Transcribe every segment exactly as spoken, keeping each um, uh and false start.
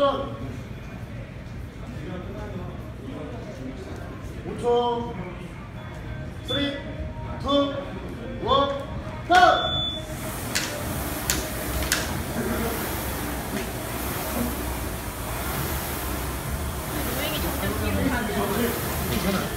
전 오 초 삼, 이, 일, 다운! 로잉이 점점 뒤로 가네. 괜찮아.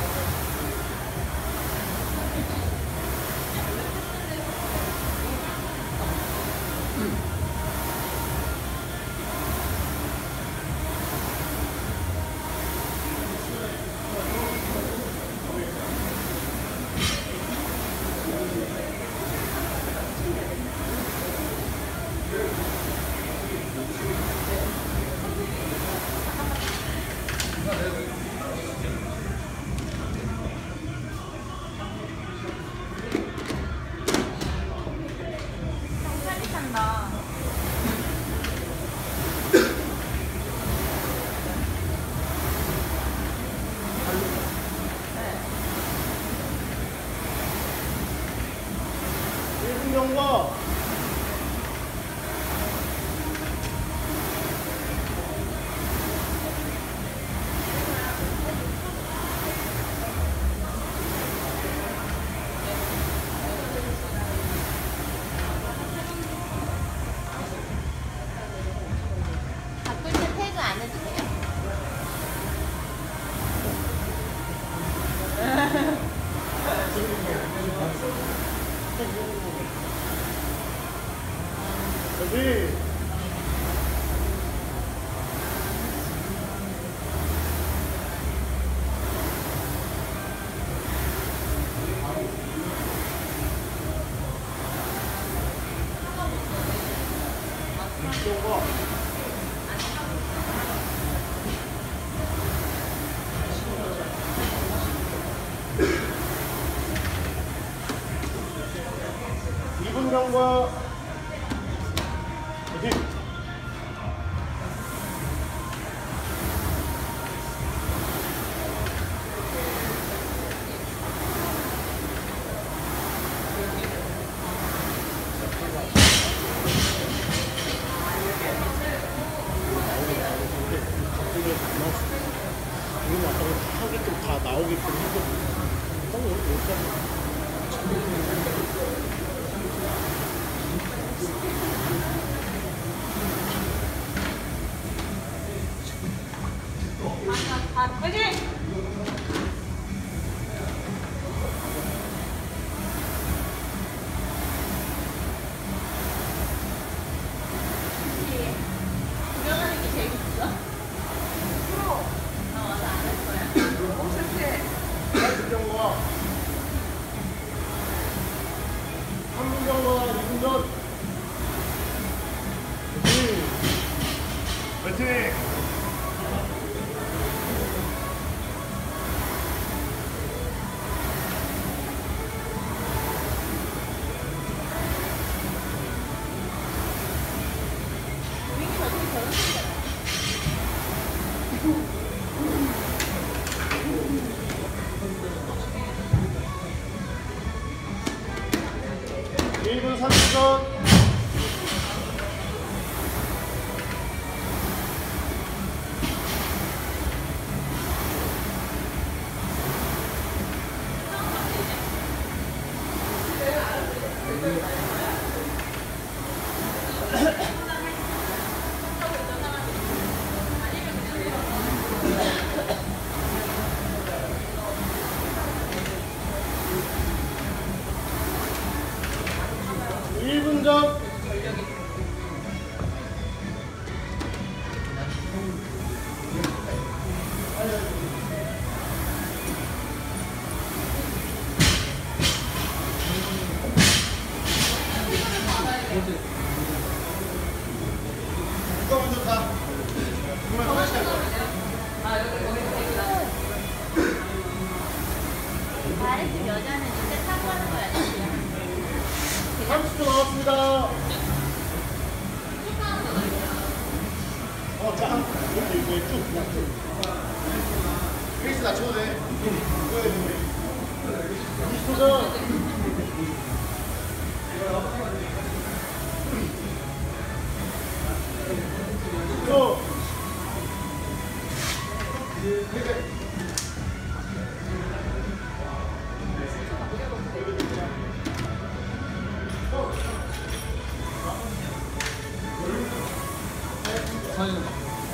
경과 바꿀 때 태그 안 해도 돼요? 여기 이쪽으로 이 분 경과 어디? 우리는 아까 하게끔 다 나오게끔 했거든. 딱 여기까지. 화이팅! 구경하는 게 재밌어? 프로 나와서 안 할 거야. 엄청 세. 이 분 경과 삼 분 경과 이 분 전 화이팅! 화이팅! 일 분 삼십 초 일 분 전 누가 먼저 가? 정말 화장실 갈 거야. 말했지 여자는 진짜 사고하는 거야. 삼십 초 남았습니다. 어, 자, 이렇게 이렇게 쭉, 쭉. 페이스 낮춰도 돼. 이십 초 전. 십 초. 사진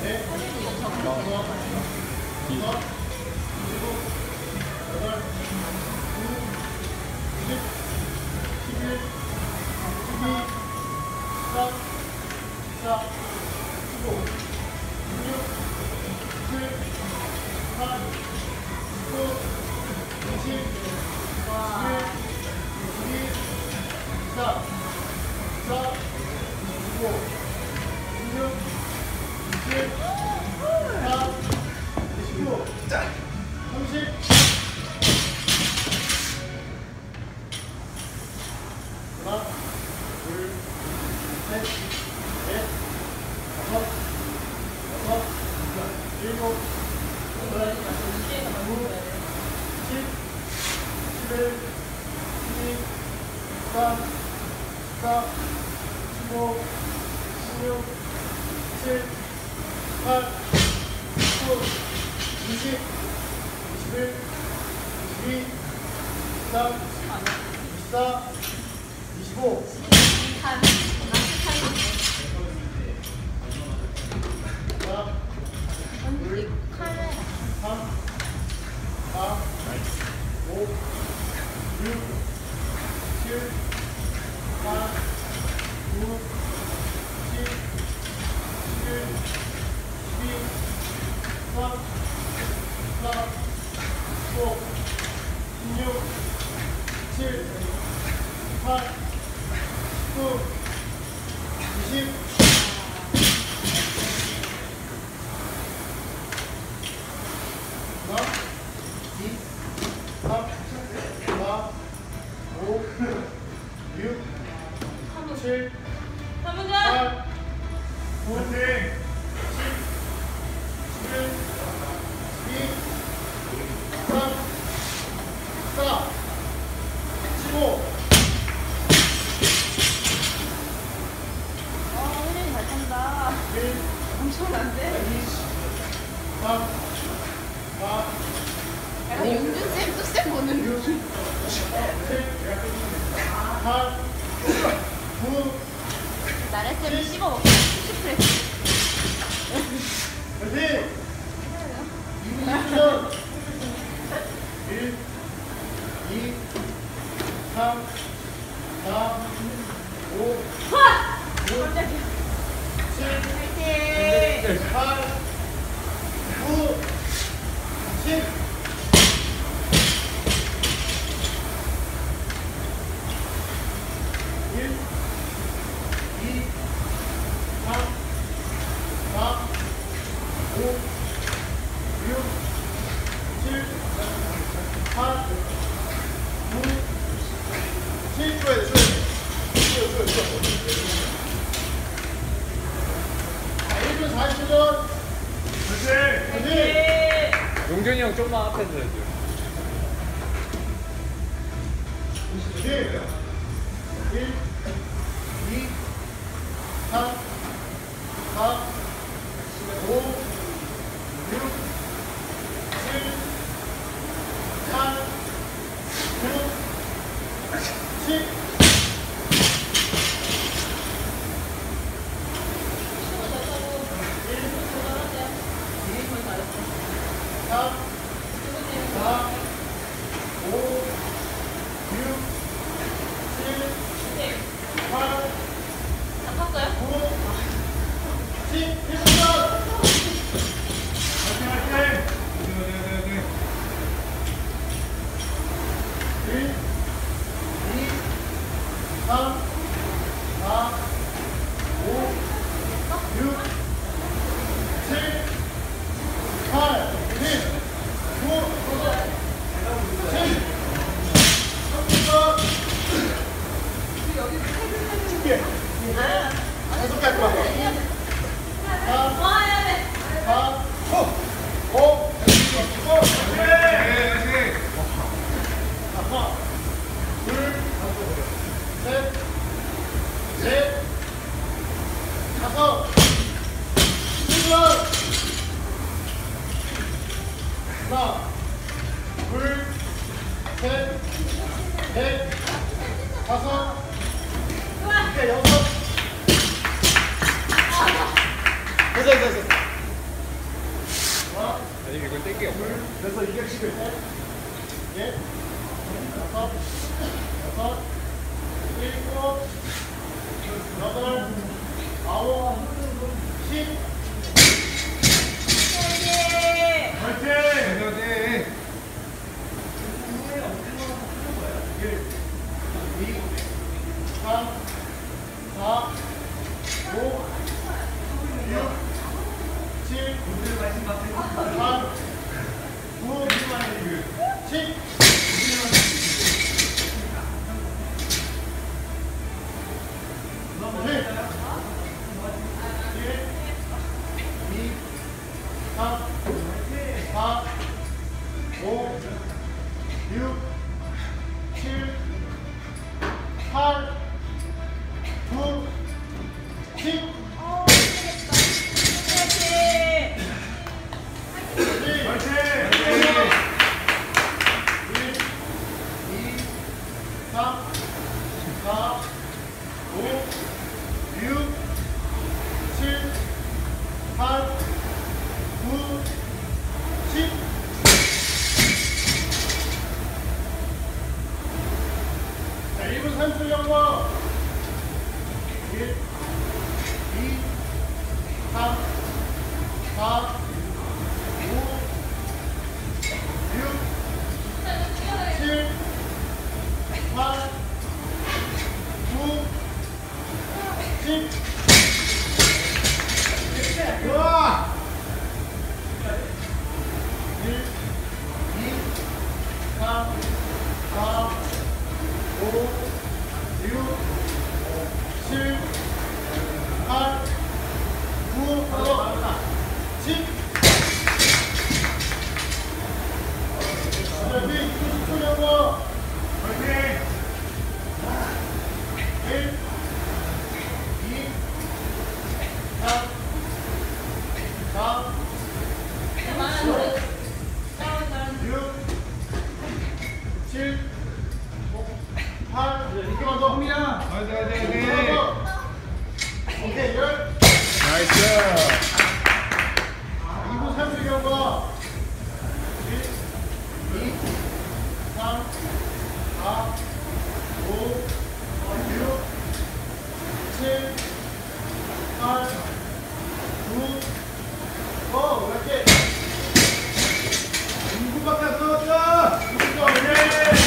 용준이 형 좀만 앞에서 해줘. 일, 이, 삼, 사, 오, 육, 칠, 팔, 구, 십. 화이팅! 하나, 둘, 셋, 넷, 다섯, 이제 여섯. 됐어, 됐어, 됐어. 하나, 아니 이거 땡겨. 됐어, 이백십일. 예, 다섯, 여섯, 일곱, 여덟, 아홉, 십. 화이팅! 네. 일, 이, 삼, 사, 오, 육, 칠, 팔, 구, 십. 일, 이, 삼, 사, 오, 육, 칠, 팔, 구, 십. 일 분 삼십 초 정도. 일, 이, 삼, 사, 오, 육, 칠, 팔, 구, 십. 좋아. 일, 이, 삼, 사, 오, 육, 칠, 팔, 구, 십. 자, 우리 이십 초 정도. 화이팅! 일, 이, 삼, 사, 오, 육, 칠, 팔, 이렇게만 더. 화이팅 화이팅 이렇게만 화이팅. 더. 오케이, 열. 나이스. 이 분 삼십 초 정도. 일, 이, 삼, 사, 오, 육, 칠, 팔, 구, 어, 이렇게. 이 분밖에 안 남았다. 이 분 더. 오케이.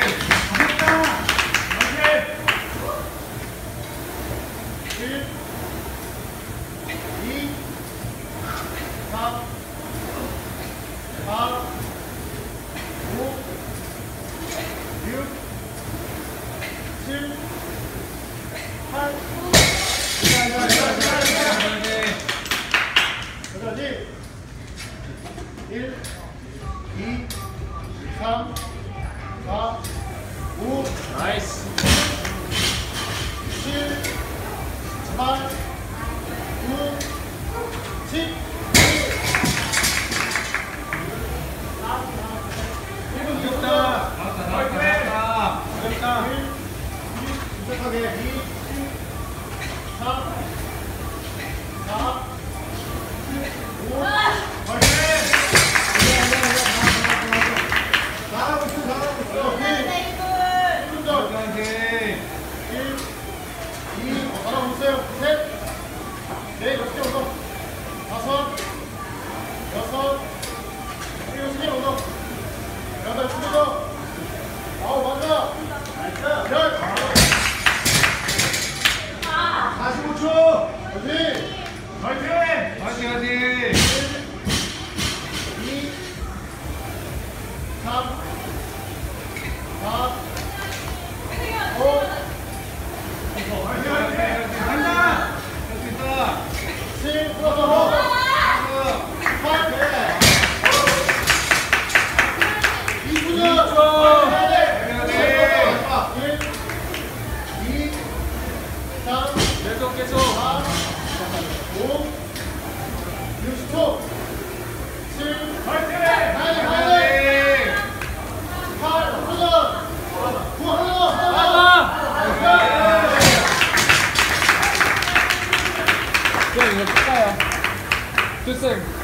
일, 이, 삼, 사, 오, 육, 칠, 팔, 여기까지. 일, 이, 삼, 사, 오, 나이스. 칠, 팔, 구, 십. 일 분 나왔다 더. 나왔다 나왔다. 어렵다. 일, 이, 시작하게. 이, 삼, 사, 오, 화이팅! 잘하고 있어, 잘하고 있어. 일 분 더. 화이팅. 일, 이, 잘하고 있어요. 셋, 넷, 여섯 개 운동. 다섯, 여섯, 일곱 개 운동. 여덟, 스무 개. 아홉, 맞아. 열. 사십오 초. 화이팅! 화이팅! 화이팅 화이팅. 일, 이, 삼, 사, 오, 화이팅 화이팅. 간다. 할 수 있다. 칠, 플러스 가서. 팔, 이 분 이 초. 일, 이, 삼, 계속 계속. 사, 오, 육십 초. 칠, 화이팅. 팔, 그냥 이거 끝까요. 됐어요.